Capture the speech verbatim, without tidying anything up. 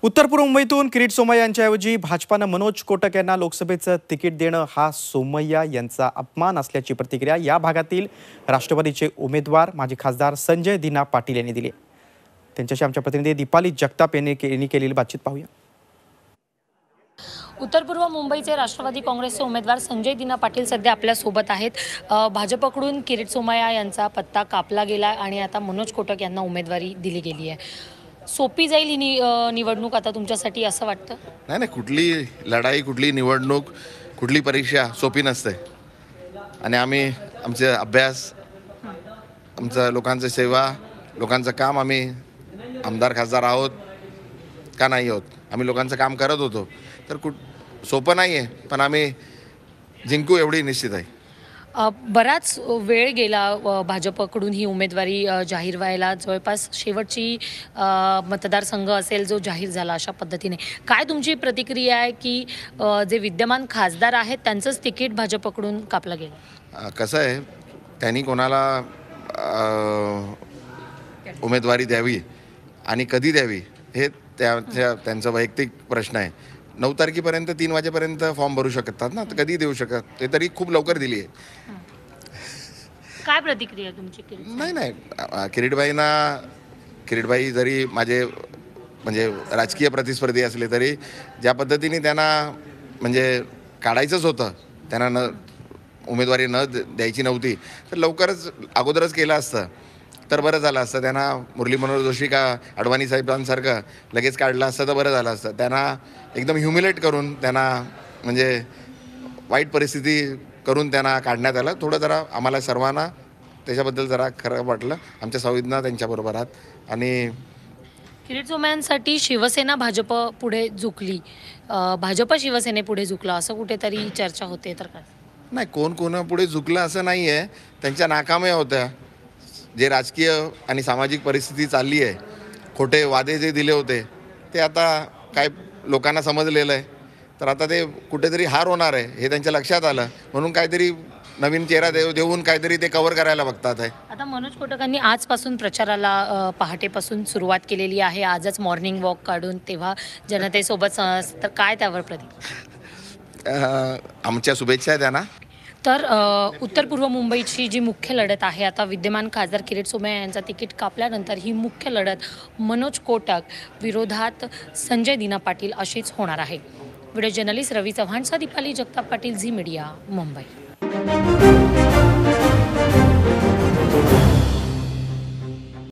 उत्तर पूर्व मुंबईतून किरीट सोमय्या यांच्याऐवजी भाजपानं मनोज कोटक यांना लोकसभेचं तिकीट देणं हा सोमय्या यांचा अपमान असल्याची प्रतिक्रिया या भागातील राष्ट्रवादीचे उमेदवार माजी खासदार संजय दिना पाटील यांनी दिली। त्यांच्याशी आमच्या प्रतिनिधी दीपाली जगताप यांनी केलेली बातचीत पाहूया। उत्तर पूर्व मुंबईचे राष्ट्रवादी काँग्रेसचे उमेदवार संजय दिना पाटील सध्या आपल्या सोबत आहेत। भाजपकडून किरीट सोमय्या यांचा पत्ता कापला गेला आणि आता मनोज कोटक यांना उमेदवारी दिली गेली आहे। सोपी जाईल ही निवडणूक आता तुमच्यासाठी असं वाटतं? नाही नाही, कुठली लढाई, कुठली निवडणूक, कुठली परीक्षा सोपी नसते आणि आम्ही आमचे अभ्यास, आमचं लोकांची सेवा, लोकांचं काम, आम्ही आमदार खासदार आहोत का नाही आहोत, आम्ही लोकांचं काम करत होतो, तर कुठ सोपं नाही आहे, पण आम्ही जिंकू एवढी निश्चित आहे। बराच वेळ गेला भाजपकडून ही उमेदवारी जाहीर व्हायला, जवळपास शेवटची मतदारसंघ असेल जो जाहीर झाला अशा पद्धतीने। काय तुमची प्रतिक्रिया आहे की जे विद्यमान खासदार आहेत त्यांचंच तिकीट भाजपकडून कापलं गेलं? कसं आहे, त्यांनी कोणाला उमेदवारी द्यावी आणि कधी द्यावी हे त्या त्यांचा वैयक्तिक प्रश्न आहे। नऊ तारखेपर्यंत तीन वाजेपर्यंत फॉर्म भरू शकतात ना, तर कधी देऊ शकत, ते तरी खूप लवकर दिली आहे। काय प्रतिक्रिया तुमची? नाही नाही, किरीटबाईंना किरीटबाई जरी माझे म्हणजे राजकीय प्रतिस्पर्धी असले तरी ज्या पद्धतीने त्यांना म्हणजे काढायचंच होतं, त्यांना न उमेदवारी न द्यायची नव्हती, तर लवकरच अगोदरच केलं असतं तर बरं झालं असतं। त्यांना मुरली मनोहर जोशी का अडवाणी साहेबांसारखं लगेच काढलं असतं तर बरं झालं असतं। त्यांना एकदम ह्युमिलेट करून, त्यांना म्हणजे वाईट परिस्थिती करून त्यांना काढण्यात आलं। थोडं जरा आम्हाला सर्वांना त्याच्याबद्दल जरा खरं वाटलं, आमच्या संवेदना त्यांच्याबरोबर आहात। आणि किरीट सोमय्यांसाठी शिवसेना भाजप पुढे झुकली, भाजप शिवसेने पुढे झुकला असं कुठेतरी चर्चा होते, तर काय? नाही, कोण कोणा पुढे झुकलं असं नाही आहे, त्यांच्या नाकाम्या होत्या। जे राजकीय आणि सामाजिक परिस्थिती चालली आहे, खोटे वादे जे दिले होते ते आता काय लोकांना समजलेलं आहे, तर आता ते कुठेतरी हार होणार आहे हे त्यांच्या लक्षात आलं, म्हणून काहीतरी नवीन चेहरा देऊ देऊन काहीतरी ते कव्हर करायला बघतात आहे। आता मनोज कोटकांनी आजपासून प्रचाराला पहाटेपासून सुरुवात केलेली आहे, आजच मॉर्निंग वॉक काढून, तेव्हा जनतेसोबत, तर काय त्यावर प्रतिक्रिया? आमच्या शुभेच्छा आहे त्यांना। तर उत्तर पूर्व मुंबईची जी मुख्य लढत आहे, आता विद्यमान खासदार किरीट सोमय्या यांचा तिकीट कापल्यानंतर ही मुख्य लढत मनोज कोटक विरोधात संजय दिना पाटील अशीच होणार आहे। व्हिडिओ जर्नलिस्ट रवी चव्हाणचा दीपाली जगताप पाटील, झी मीडिया, मुंबई।